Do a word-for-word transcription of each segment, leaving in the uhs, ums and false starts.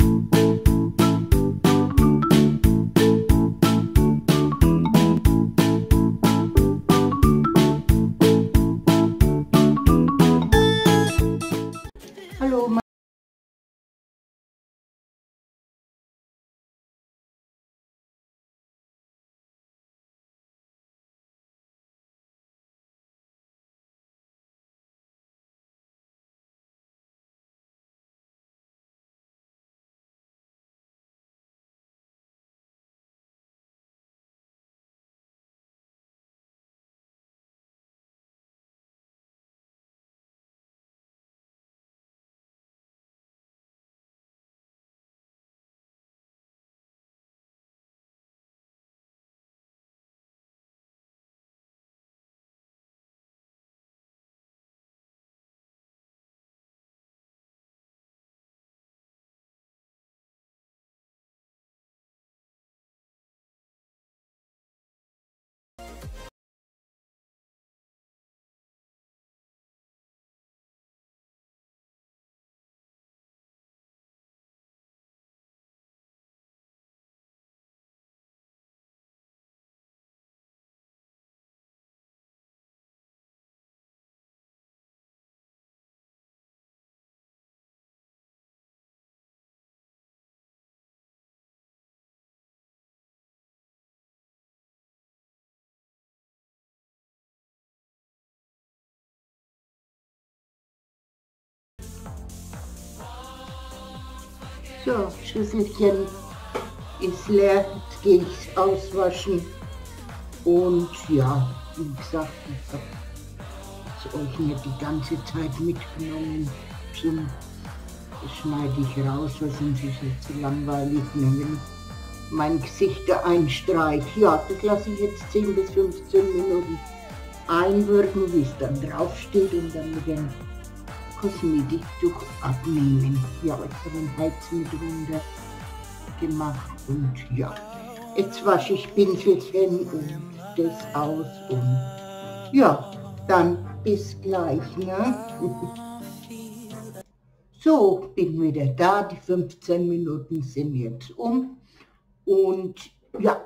Hallo. So, Schüsselchen ist leer, jetzt gehe ich es auswaschen und ja, wie gesagt, ich habe es euch nicht die ganze Zeit mitgenommen, zum, das schneide ich raus, weil sonst ist es zu langweilig, ne, wenn ich mein Gesicht da einstreiche. Ja, das lasse ich jetzt zehn bis fünfzehn Minuten einwirken, wie es dann drauf steht und dann mit dem Kosmetiktuch abnehmen. Ja, ich habe den Heiz mit runter gemacht und ja, jetzt wasche ich Pinselchen und das aus und ja, dann bis gleich, ne? So, bin wieder da, die fünfzehn Minuten sind jetzt um und ja,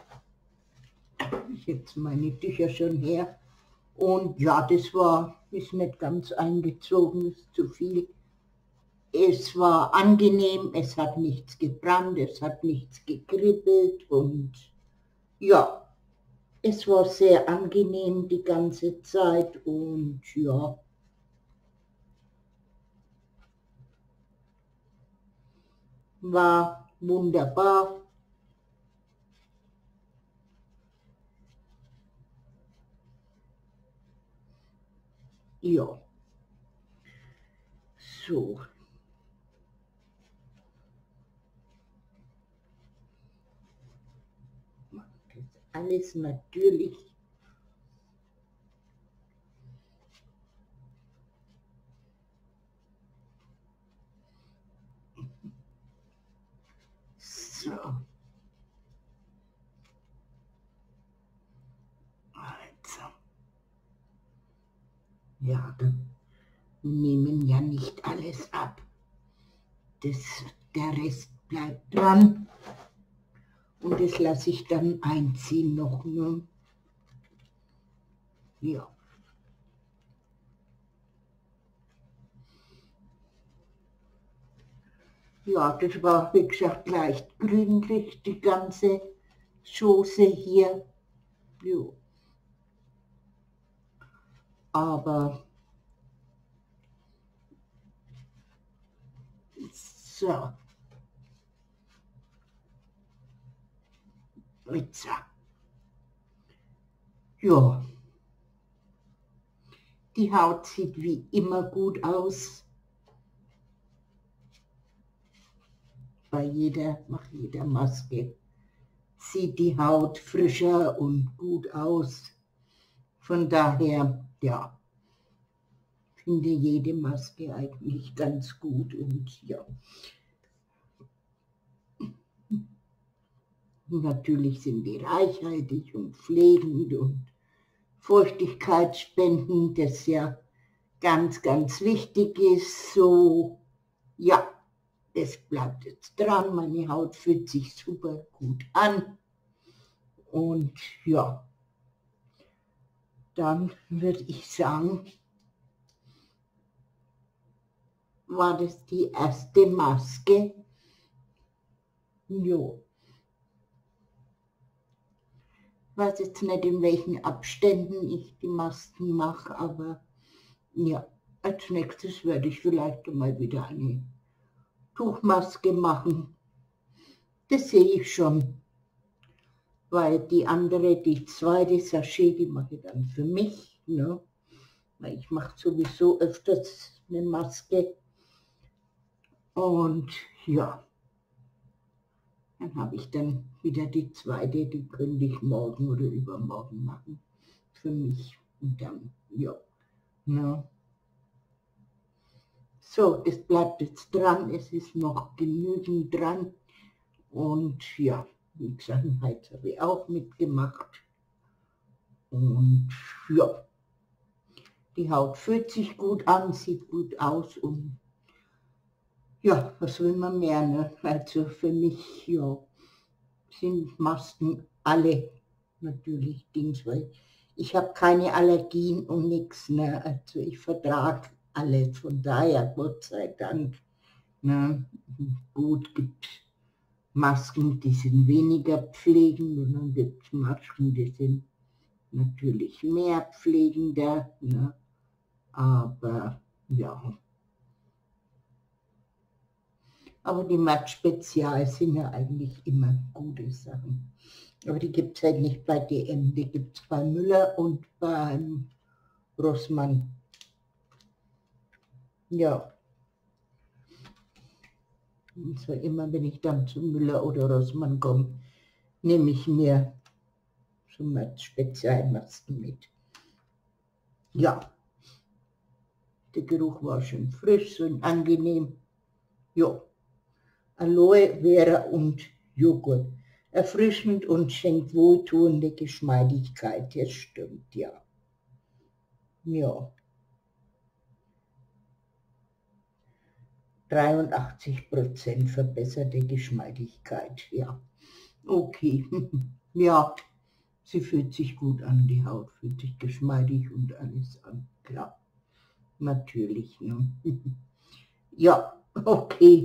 jetzt meine Tücher schon her. Und ja, das war, ist nicht ganz eingezogen, ist zu viel. Es war angenehm, es hat nichts gebrannt, es hat nichts gekribbelt und ja, es war sehr angenehm die ganze Zeit und ja. War wunderbar. Ja. So. Das alles natürlich. So. Also. Ja, dann nehmen ja nicht alles ab. Das, der Rest bleibt dran. Und das lasse ich dann einziehen noch, ne? Ja. Ja, das war, wie gesagt, leicht grünlich, die ganze Schoße hier. Jo. Aber, so. Jetzt. Ja. Die Haut sieht wie immer gut aus. Bei jeder, nach jeder Maske sieht die Haut frischer und gut aus. Von daher, ja, finde jede Maske eigentlich ganz gut und ja. Natürlich sind die reichhaltig und pflegend und Feuchtigkeitsspendend, das ja ganz, ganz wichtig ist. So, ja, es bleibt jetzt dran, meine Haut fühlt sich super gut an und ja, dann würde ich sagen, war das die erste Maske. Jo. Ich weiß jetzt nicht, in welchen Abständen ich die Masken mache, aber ja, als nächstes werde ich vielleicht mal wieder eine Tuchmaske machen. Das sehe ich schon, weil die andere, die zweite Sachet, die mache ich dann für mich, ne? Weil ich mache sowieso öfters eine Maske und ja, dann habe ich dann wieder die zweite, die könnte ich morgen oder übermorgen machen, für mich und dann, ja, ne? So, das bleibt jetzt dran, es ist noch genügend dran und ja, wie gesagt, heute habe ich auch mitgemacht und ja, die Haut fühlt sich gut an, sieht gut aus und ja, was will man mehr, ne? Also für mich, ja, sind Masken alle natürlich Dings, weil ich habe keine Allergien und nichts, ne? Also ich vertrage alles, von daher, Gott sei Dank, ne? Gut, gibt Masken, die sind weniger pflegend und dann gibt es Masken, die sind natürlich mehr pflegender, ne? Aber ja, aber die Matt Spezial sind ja eigentlich immer gute Sachen. Aber die gibt es halt nicht bei D M, die gibt es bei Müller und beim Rossmann. Ja. Und zwar immer, wenn ich dann zu Müller oder Rossmann komme, nehme ich mir so Matt Spezialmasken mit. Ja. Der Geruch war schön frisch und angenehm. Ja. Aloe Vera und Joghurt. Erfrischend und schenkt wohltuende Geschmeidigkeit. Das stimmt, ja. Ja. dreiundachtzig Prozent verbesserte Geschmeidigkeit, ja. Okay. Ja, sie fühlt sich gut an, die Haut fühlt sich geschmeidig und alles an. Klar. Natürlich, ne? Ja, okay.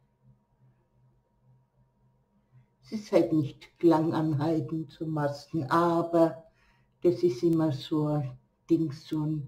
Es ist halt nicht langanhaltend zu Masken, aber das ist immer so ein Ding, so ein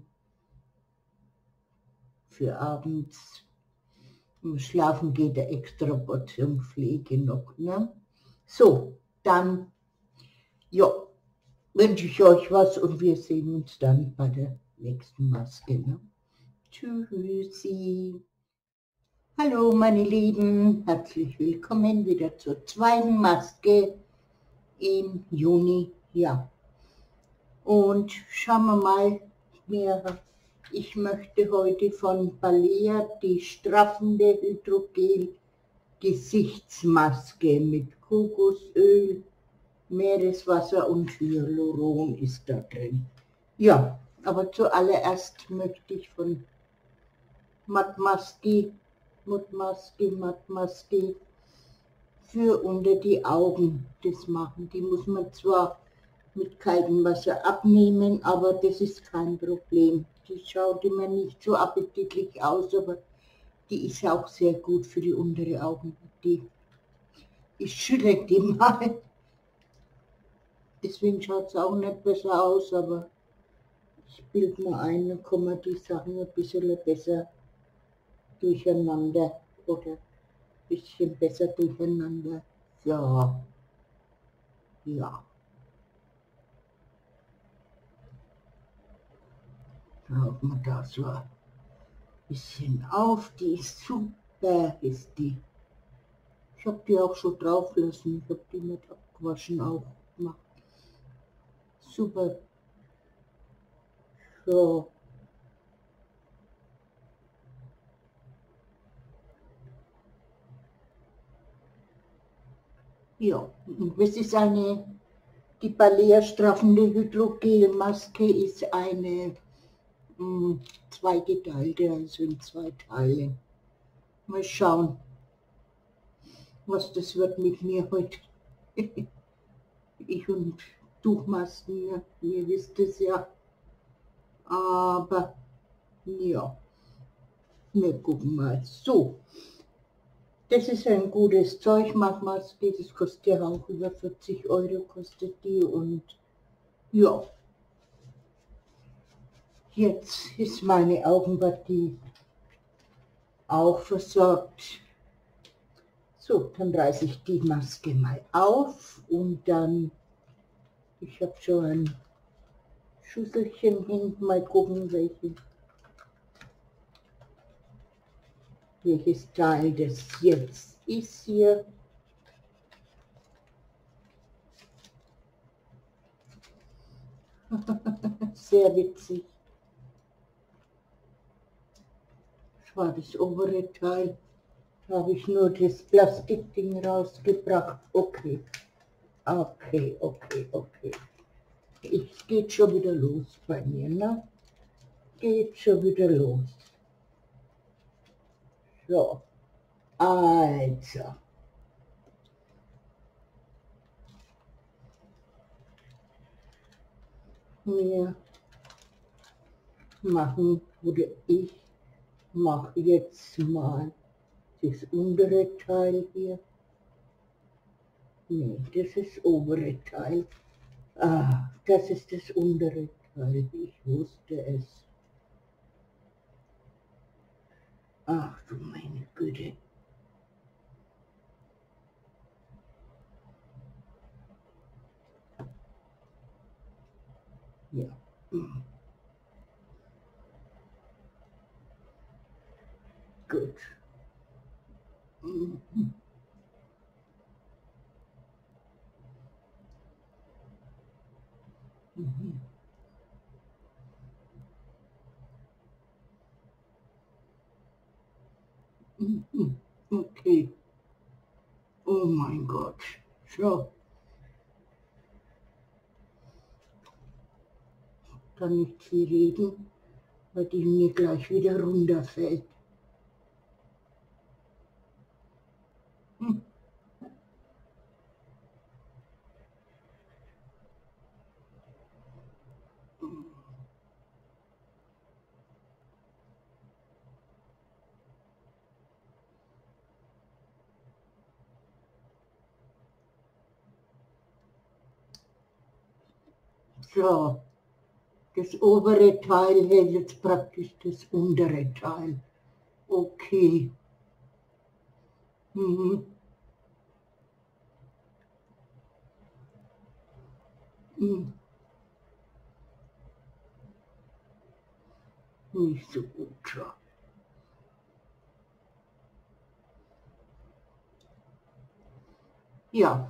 für abends. Im Schlafen geht eine extra Portion Pflege noch, ne? So, dann, ja, wünsche ich euch was und wir sehen uns dann bei der nächsten Maske, ne? Tschüssi. Hallo meine Lieben, herzlich willkommen wieder zur zweiten Maske im Juni, ja. Und schauen wir mal, mehr. Ich möchte heute von Balea die straffende Hydrogel Gesichtsmaske mit Kokosöl, Meereswasser und Hyaluron ist da drin. Ja, aber zuallererst möchte ich von Mattmaske, Mutmaske, Mattmaske für unter die Augen das machen. Die muss man zwar mit kaltem Wasser abnehmen, aber das ist kein Problem. Die schaut immer nicht so appetitlich aus, aber die ist auch sehr gut für die untere Augenpartie. Ich schüttle die mal. Deswegen schaut es auch nicht besser aus, aber ich bilde mal ein, dann kommen die Sachen ein bisschen besser durcheinander oder ein bisschen besser durcheinander. Ja, ja. Tauchen wir da so ein bisschen auf. Die ist super, ist die. Ich habe die auch schon drauf lassen. Ich habe die mit abgewaschen auch gemacht. Super. So. Ja, und das ist eine, die Balea straffende Hydrogelmaske ist eine mh, zweigeteilte, also in zwei Teile. Mal schauen. was das wird mit mir heute. Ich und Tuchmasken, ja, ihr wisst es ja. Aber ja, wir gucken mal. So, das ist ein gutes Zeug, Maske, das kostet ja auch über vierzig Euro, kostet die. Und ja, jetzt ist meine Augenpartie auch versorgt. So, dann reiße ich die Maske mal auf und dann, ich habe schon ein Schüsselchen hinten, mal gucken, welche, welches Teil das jetzt ist hier. Sehr witzig. Das war das obere Teil. Da habe ich nur das Plastikding rausgebracht. Okay, okay, okay, okay. Es geht schon wieder los bei mir, ne? Geht schon wieder los. So, also. Wir machen, oder ich mache jetzt mal das untere Teil hier. Nee, das ist das obere Teil. Ah, das ist das untere Teil. Ich wusste es. Ach du meine Güte. Ja. Hm. Gut. Mhm. Mhm. Mhm. Okay. Oh mein Gott. So. Kann nicht viel reden, weil die mir gleich wieder runterfällt. Hm. So, das obere Teil hält jetzt praktisch das untere Teil. Okay. Mhm. Mhm. Nicht so gut. Ja. Ja.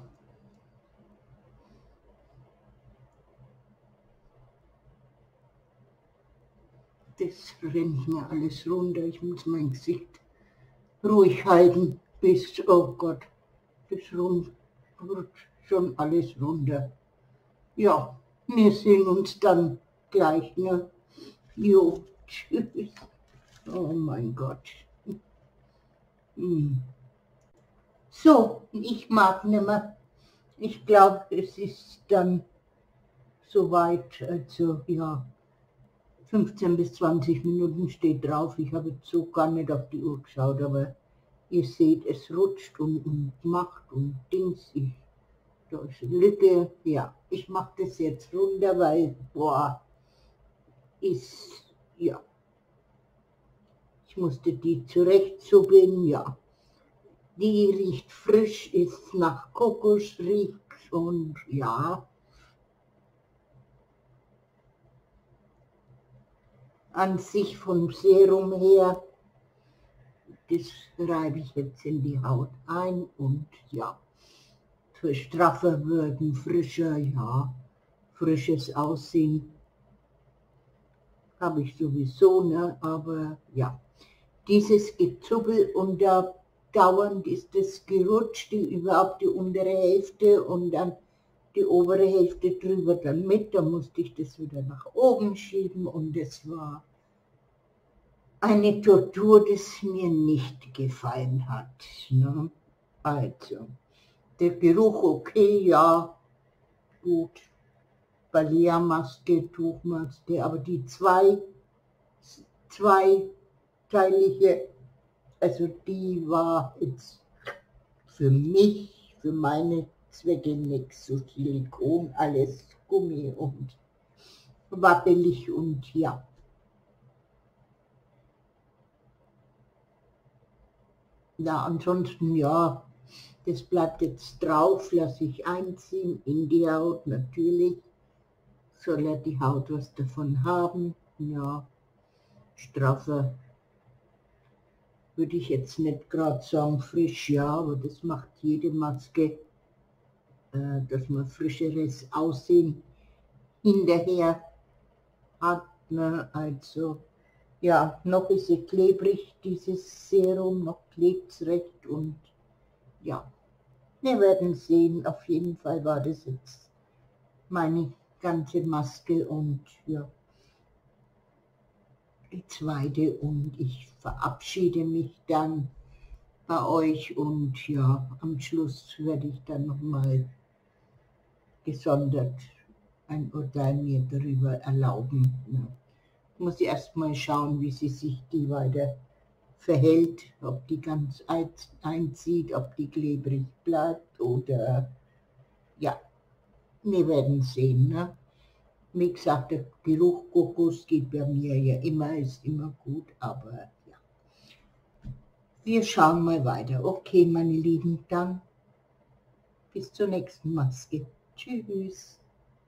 Das rennt mir alles runter. Ich muss mein Gesicht ruhig halten, bis, oh Gott, das rutscht schon alles runter. Ja, wir sehen uns dann gleich, ne? Jo, tschüss. Oh mein Gott. Hm. So, ich mag nimmer. Ich glaube, es ist dann soweit, also ja, fünfzehn bis zwanzig Minuten steht drauf. Ich habe jetzt so gar nicht auf die Uhr geschaut, aber ihr seht, es rutscht und, und macht und Dings. Ich, da ist eine Lücke. Ja, ich mache das jetzt runter, weil, boah, ist, ja. Ich musste die zurechtzuppeln, ja. Die riecht frisch, ist nach Kokos, riecht und ja. An sich vom Serum her, das reibe ich jetzt in die Haut ein und ja, für straffer wirken, frischer, ja, frisches Aussehen habe ich sowieso, ne, aber ja, dieses Gezuppel und da dauernd ist das gerutscht, die, überhaupt die untere Hälfte und dann die obere Hälfte drüber dann mit, da musste ich das wieder nach oben schieben und das war eine Tortur, das mir nicht gefallen hat. Ne? Also, der Geruch okay, ja, gut. Balea-Maske, Tuchmaske, aber die zwei, zweiteilige, also die war jetzt für mich, für meine Zwecke nichts, so Silikon, alles Gummi und wabbelig und ja. Ja, ansonsten ja, das bleibt jetzt drauf, lasse ich einziehen in die Haut, natürlich soll ja die Haut was davon haben, ja, straffer würde ich jetzt nicht gerade sagen, frisch, ja, aber das macht jede Maske, äh, dass man frischeres Aussehen hinterher hat, ne? Also ja, noch ist sie klebrig, dieses Serum, noch klebt es recht und ja, wir werden sehen. Auf jeden Fall war das jetzt meine ganze Maske und ja, die zweite und ich verabschiede mich dann bei euch und ja, am Schluss werde ich dann nochmal gesondert ein Urteil mir darüber erlauben. Ja. Ich muss erstmal schauen, wie sie sich die weiter verhält, ob die ganz einzieht, ob die klebrig bleibt oder ja, wir werden sehen. Ne? Wie gesagt, der Geruch Kokos geht bei mir ja immer, ist immer gut, aber ja. Wir schauen mal weiter. Okay, meine Lieben, dann bis zur nächsten Maske. Tschüss.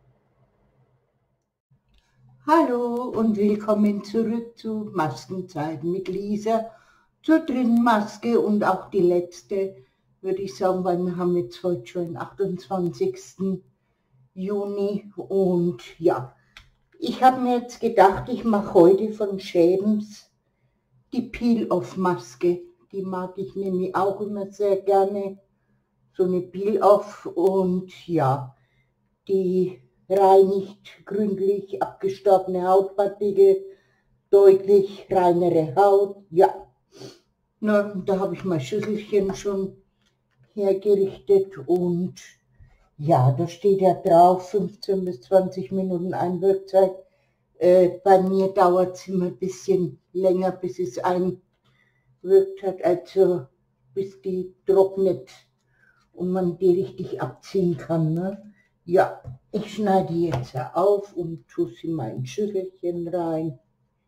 Hallo und willkommen zurück zu Maskenzeit mit Lisa. Zur dritten Maske und auch die letzte, würde ich sagen, weil wir haben jetzt heute schon den achtundzwanzigsten Juni und ja, ich habe mir jetzt gedacht, ich mache heute von Schäbens die Peel-Off-Maske. Die mag ich nämlich auch immer sehr gerne, so eine Peel-Off und ja, die reinigt gründlich abgestorbene Hautpartikel, deutlich reinere Haut, ja. Na, da habe ich mein Schüsselchen schon hergerichtet und ja, da steht ja drauf, fünfzehn bis zwanzig Minuten Einwirkzeit. Äh, bei mir dauert es immer ein bisschen länger, bis es einwirkt hat, also bis die trocknet und man die richtig abziehen kann. Ne? Ja, ich schneide jetzt auf und tue sie mal in ein Schüsselchen rein.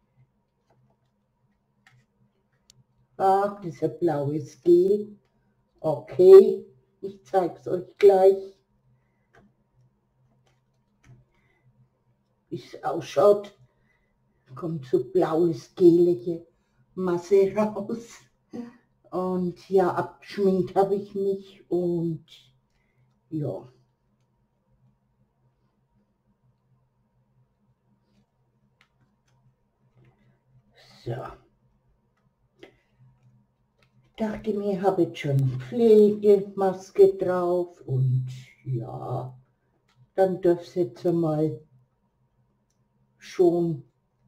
Ach, dieser blaues Gel. Okay, ich zeige es euch gleich, wie es ausschaut. Kommt so blaues, gelige Masse raus. Und ja, abgeschminkt habe ich mich und ja. So. Dachte mir, habe jetzt schon Pflegemaske drauf und ja, dann darf es jetzt einmal schon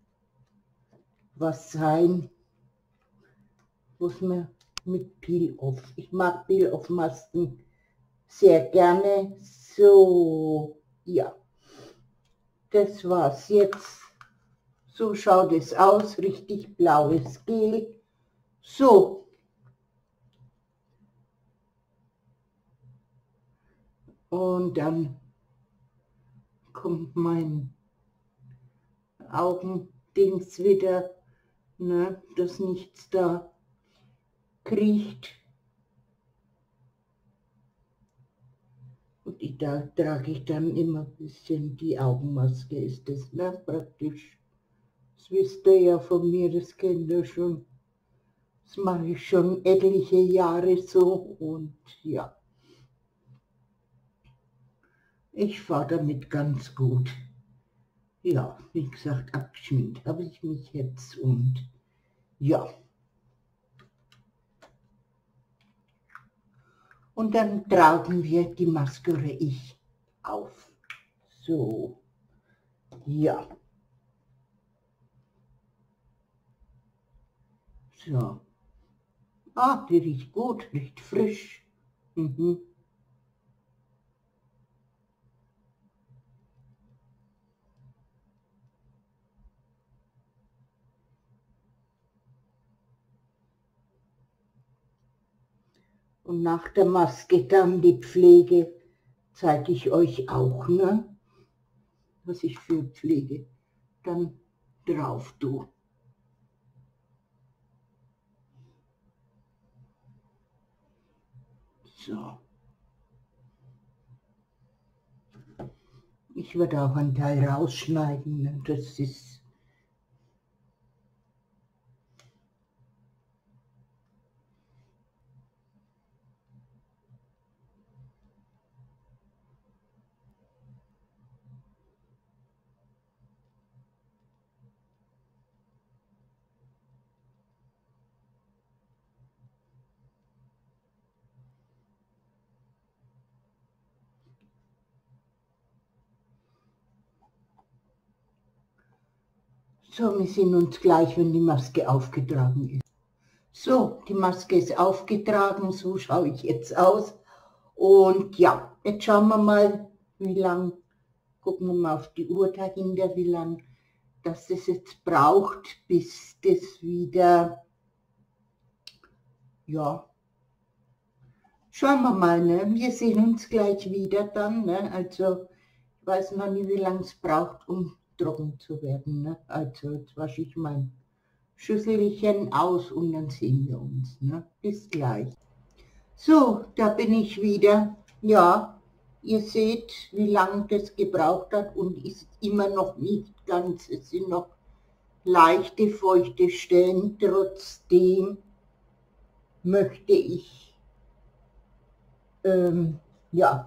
was sein, was man mit Peel-Off. Ich mag Peel-Off-Masken sehr gerne. So, ja, das war's jetzt. So schaut es aus, richtig blaues Gel. So. Und dann kommt mein Augendings wieder, ne, dass nichts da kriecht. Und ich, da trage ich dann immer ein bisschen die Augenmaske, ist das, ne, praktisch. Das wisst ihr ja von mir, das kennt ihr schon. Das mache ich schon etliche Jahre so und ja. Ich fahre damit ganz gut. Ja, wie gesagt, abgeschminkt habe ich mich jetzt und ja. Und dann tragen wir die Maske oder ich auf. So, ja. So. Ah, die riecht gut, riecht frisch. Mhm. Und nach der Maske dann die Pflege zeige ich euch auch, ne? Was ich für Pflege dann drauf tue. So. Ich werde auch einen Teil rausschneiden, ne? Das ist so, wir sehen uns gleich, wenn die Maske aufgetragen ist. So, die Maske ist aufgetragen, so schaue ich jetzt aus. Und ja, jetzt schauen wir mal, wie lang, gucken wir mal auf die Uhr dahinter, wie lang das es jetzt braucht, bis das wieder, ja, schauen wir mal, ne? Wir sehen uns gleich wieder dann, ne? Also, ich weiß noch nicht, wie lange es braucht, um trocken zu werden, ne? Also, jetzt wasche ich mein Schüsselchen aus und dann sehen wir uns, ne? Bis gleich. So, da bin ich wieder. Ja, ihr seht, wie lange das gebraucht hat und ist immer noch nicht ganz, es sind noch leichte, feuchte Stellen. Trotzdem möchte ich, ähm, ja,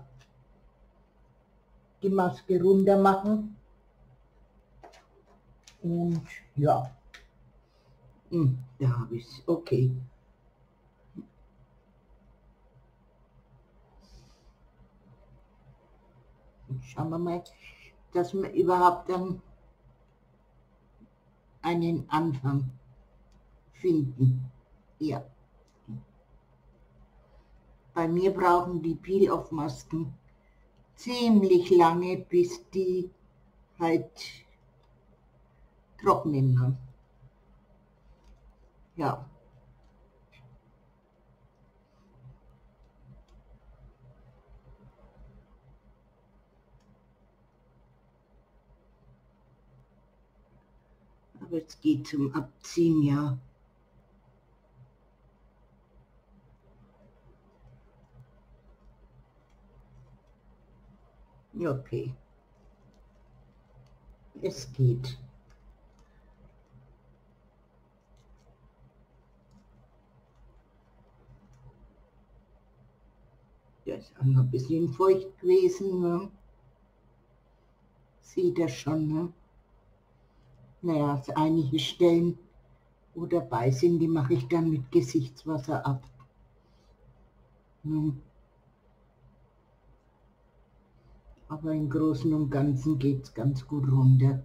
die Maske runter machen. Und ja, hm, da habe ich es, okay. Schauen wir mal, dass wir überhaupt dann einen Anfang finden. Ja. Bei mir brauchen die Peel-Off-Masken ziemlich lange, bis die halt trocknen. Ne? Ja. Aber es geht zum Abziehen, ja. Okay. Es geht. Der ist auch noch ein bisschen feucht gewesen. Ne? Sieht er schon, ne? Naja, also einige Stellen, wo dabei sind, die mache ich dann mit Gesichtswasser ab. Ne? Aber im Großen und Ganzen geht es ganz gut runter.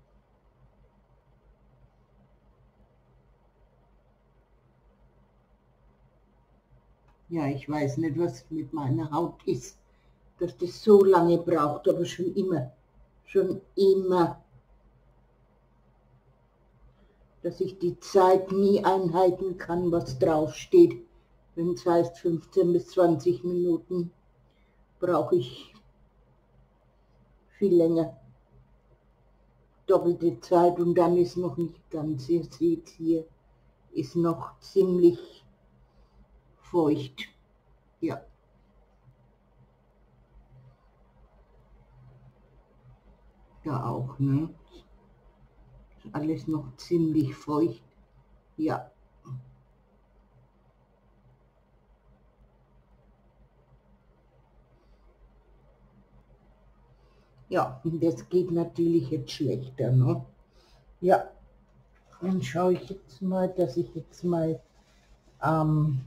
Ja, ich weiß nicht, was mit meiner Haut ist, dass das so lange braucht, aber schon immer, schon immer, dass ich die Zeit nie einhalten kann, was draufsteht. Wenn es heißt fünfzehn bis zwanzig Minuten, brauche ich viel länger. Doppelte Zeit und dann ist noch nicht ganz, ihr seht hier, ist noch ziemlich feucht. Ja. Da auch, ne? Ist alles noch ziemlich feucht. Ja. Ja, und das geht natürlich jetzt schlechter, ne? Ja. Dann schaue ich jetzt mal, dass ich jetzt mal ähm,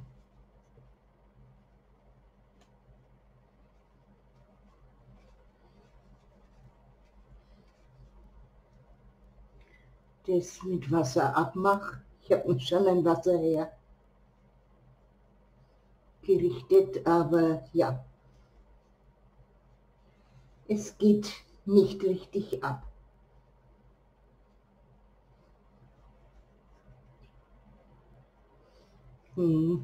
das mit Wasser abmache. Ich habe schon ein Wasser her aufgerichtet, aber ja, es geht nicht richtig ab. Hm.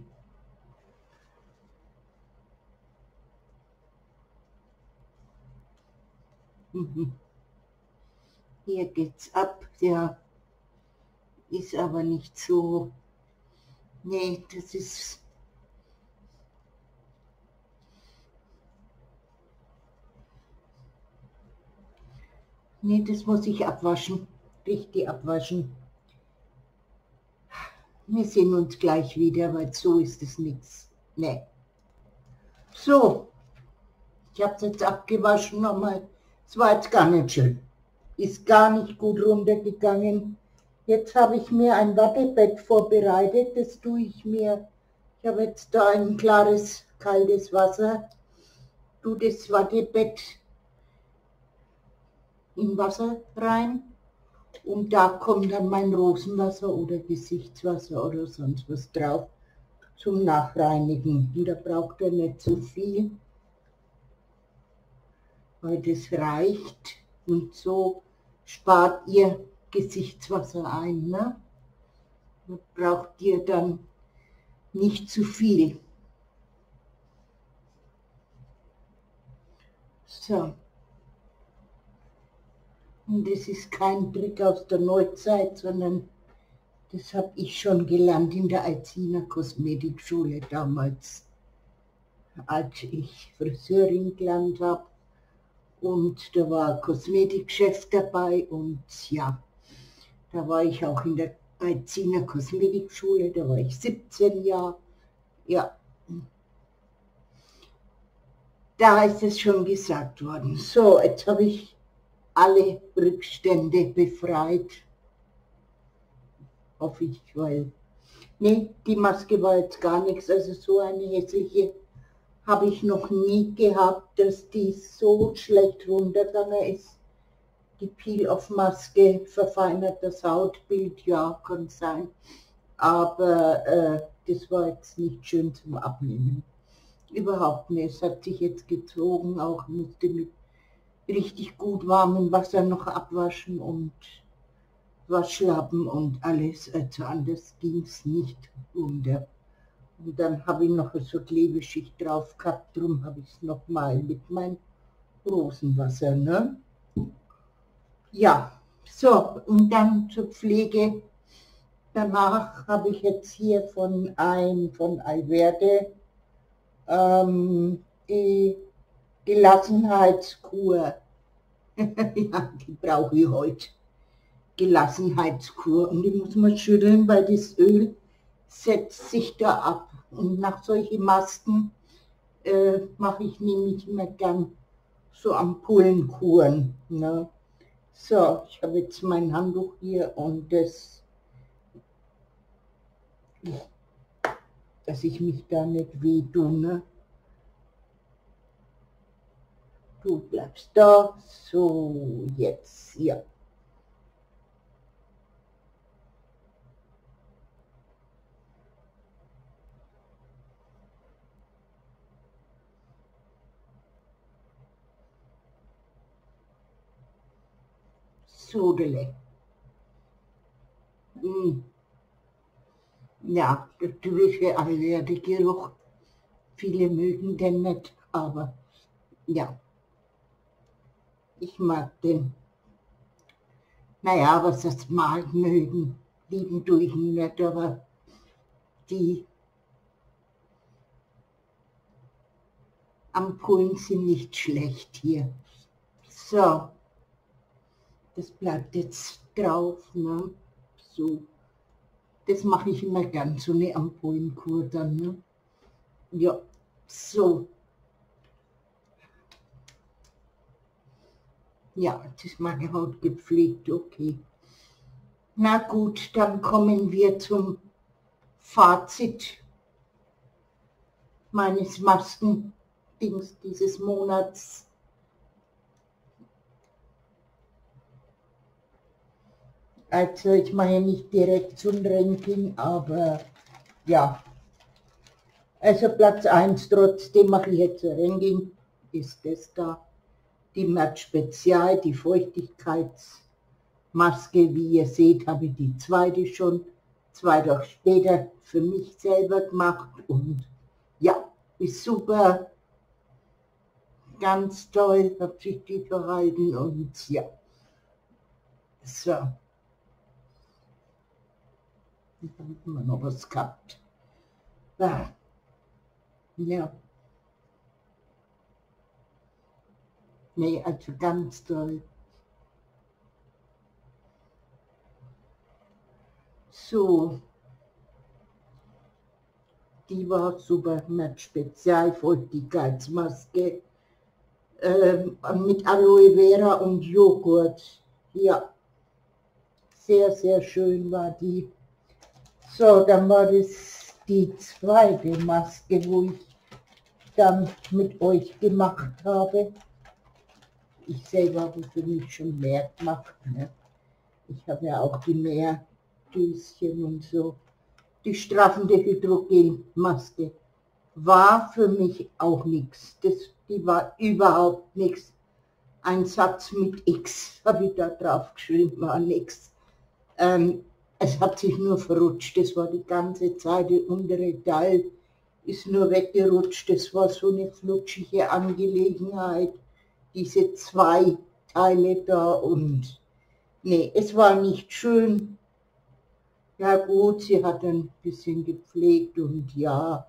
Mhm. Hier geht's ab, der ist aber nicht so, nee, das ist, nee, das muss ich abwaschen, richtig abwaschen. Wir sehen uns gleich wieder, weil so ist es nichts. Nee. So, ich habe es jetzt abgewaschen nochmal. Es war jetzt gar nicht schön. Ist gar nicht gut runtergegangen. Jetzt habe ich mir ein Wattebett vorbereitet. Das tue ich mir. Ich habe jetzt da ein klares, kaltes Wasser. Tue das Wattebett in Wasser rein. Und da kommt dann mein Rosenwasser oder Gesichtswasser oder sonst was drauf zum Nachreinigen. Und da braucht er nicht so viel, weil das reicht. Und so spart ihr Gesichtswasser ein. Ne? Da braucht ihr dann nicht zu viel. So. Und das ist kein Trick aus der Neuzeit, sondern das habe ich schon gelernt in der Alziner Kosmetikschule damals, als ich Friseurin gelernt habe. Und da war ein Kosmetikchef dabei und ja, da war ich auch in der Alziner Kosmetikschule, da war ich siebzehn Jahre. Ja, da ist es schon gesagt worden. So, jetzt habe ich alle Rückstände befreit. Hoffe ich, weil, nee, die Maske war jetzt gar nichts, also so eine hässliche habe ich noch nie gehabt, dass die so schlecht runtergegangen ist. Die Peel-Off-Maske verfeinert das Hautbild, ja, kann sein, aber äh, das war jetzt nicht schön zum Abnehmen. Überhaupt nicht, es hat sich jetzt gezogen, auch musste mit richtig gut warmem Wasser noch abwaschen und Waschlappen und alles, also anders ging es nicht runter. Und dann habe ich noch so Klebeschicht drauf gehabt, darum habe ich es nochmal mit meinem Rosenwasser. Ne? Ja, so, und dann zur Pflege. Danach habe ich jetzt hier von ein von Alverde ähm, die Gelassenheitskur. Ja, die brauche ich heute. Gelassenheitskur. Und die muss man schütteln, weil das Öl setzt sich da ab. Und nach solchen Masken äh, mache ich nämlich immer gern so Ampullenkuren. Ne? So, ich habe jetzt mein Handtuch hier und das, dass ich mich da nicht weh tue. Ne? Du bleibst da. So, jetzt hier. Sodele. Hm. Ja, der typische Alverde-Geruch. Viele mögen den nicht, aber ja, ich mag den. Naja, was das mag mögen, lieben tue ich ihn nicht, aber die Ampullen sind nicht schlecht hier. So, das bleibt jetzt drauf, ne? So, das mache ich immer gern, so eine Ampullenkur dann, ne? Ja, so. Ja, das ist meine Haut gepflegt, okay. Na gut, dann kommen wir zum Fazit meines Maskendings dieses Monats. Also ich mache nicht direkt zum Ranking, aber ja, Also Platz eins, trotzdem mache ich jetzt ein Ranking, ist das da. Die Mert Spezial, die Feuchtigkeitsmaske, wie ihr seht, habe ich die zweite schon, zwei Tage später für mich selber gemacht und ja, ist super, ganz toll, hat sich die verhalten und ja, so, dann haben wir noch was gehabt. Ah. Ja. Nee, also ganz toll. So. Die war super mit Spezialfeuchtigkeitsmaske. Ähm, mit Aloe Vera und Joghurt. Ja. Sehr, sehr schön war die. So, dann war das die zweite Maske, wo ich dann mit euch gemacht habe. Ich selber habe für mich schon mehr gemacht. Ne? Ich habe ja auch die Meerdöschen und so. Die straffende Hydrogenmaske war für mich auch nichts. Die war überhaupt nichts. Ein Satz mit X habe ich da drauf geschrieben, war nichts. Ähm, es hat sich nur verrutscht. Das war die ganze Zeit, der untere Teil ist nur weggerutscht. Das war so eine flutschige Angelegenheit. Diese zwei Teile da und nee, es war nicht schön. Ja gut, sie hat ein bisschen gepflegt und ja,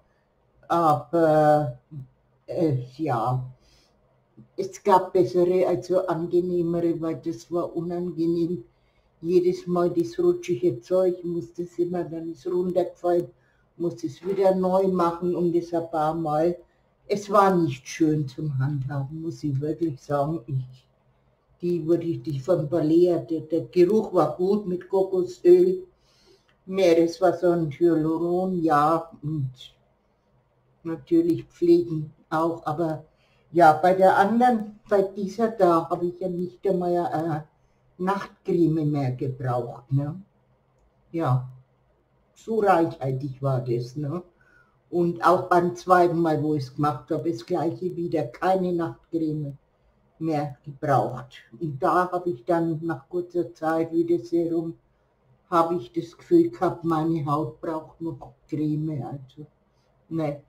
aber äh, ja, es gab bessere, also angenehmere, weil das war unangenehm. Jedes Mal das rutschige Zeug, musste es immer, dann ist runtergefallen, musste es wieder neu machen und das ein paar Mal. Es war nicht schön zum Handhaben, muss ich wirklich sagen. Ich, die wurde die von Balea, der, der Geruch war gut mit Kokosöl, Meereswasser und Hyaluron, ja, und natürlich Pflegen auch, aber ja, bei der anderen, bei dieser da, habe ich ja nicht einmal eine Nachtcreme mehr gebraucht, ne? Ja, so reichhaltig war das, ne? Und auch beim zweiten Mal, wo ich es gemacht habe, das gleiche wieder, keine Nachtcreme mehr gebraucht. Und da habe ich dann nach kurzer Zeit wieder Serum, habe ich das Gefühl gehabt, meine Haut braucht noch Creme, also ne.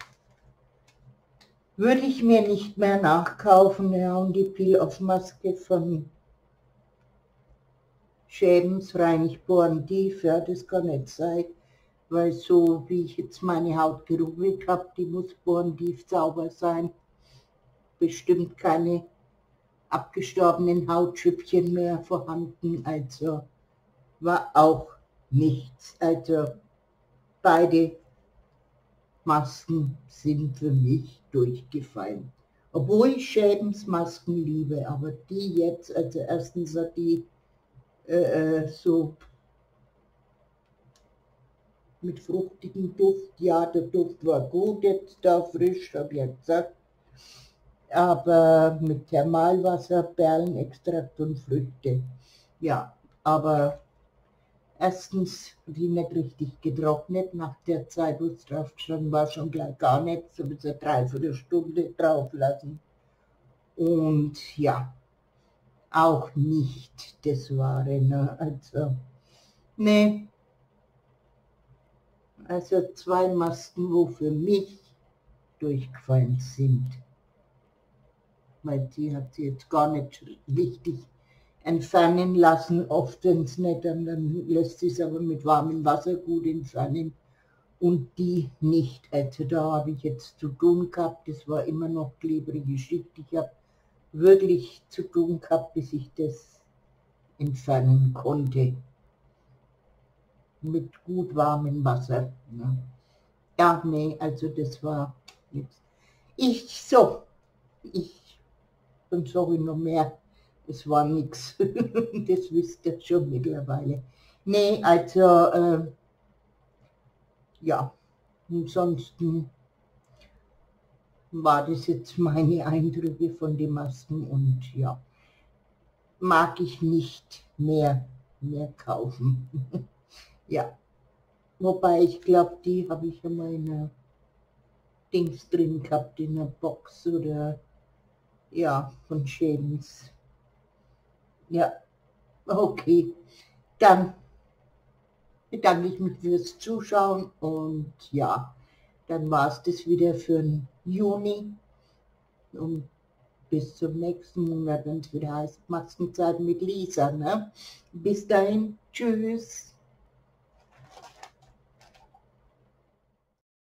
Würde ich mir nicht mehr nachkaufen, ja, und die Peel-Off-Maske von Schädens reinigt Poren tief, ja, das kann nicht sein. Weil so wie ich jetzt meine Haut gerubbelt habe, die muss porentief sauber sein. Bestimmt keine abgestorbenen Hautschüppchen mehr vorhanden, also war auch nichts. Also beide Masken sind für mich durchgefallen. Obwohl ich Schädens Masken liebe, aber die jetzt, also erstens hat die äh, so mit fruchtigem Duft, ja, der Duft war gut jetzt da, frisch, habe ich ja gesagt, aber mit Thermalwasser, Perlenextrakt und Früchte, ja, aber erstens die nicht richtig getrocknet, nach der Zeit, wo es drauf gestanden war, schon gleich gar nichts, habe ich eine Dreiviertelstunde drauf lassen und ja, auch nicht das Wahre, ne, also, ne. Also zwei Masken, wo für mich durchgefallen sind. Weil die hat sie jetzt gar nicht richtig entfernen lassen. Oft, wenn es nicht, dann, dann lässt sie es aber mit warmem Wasser gut entfernen. Und die nicht. Also da habe ich jetzt zu tun gehabt. Das war immer noch klebrige Schicht. Ich habe wirklich zu tun gehabt, bis ich das entfernen konnte. Mit gut warmem Wasser. Ne? Ja, nee, also das war jetzt. Ich, so, ich, und sorry noch mehr, es war nix. Das wisst ihr schon mittlerweile. Nee, also, äh, ja, ansonsten war das jetzt meine Eindrücke von den Masken und ja, mag ich nicht mehr, mehr kaufen. Ja, wobei ich glaube, die habe ich einmal in einer Dings drin gehabt in der Box oder ja, von Schädens. Ja, okay. Dann bedanke ich mich fürs Zuschauen und ja, dann war es das wieder für den Juni und bis zum nächsten Monat, wenn es wieder heißt Maskenzeit mit Lisa. Ne? Bis dahin, tschüss.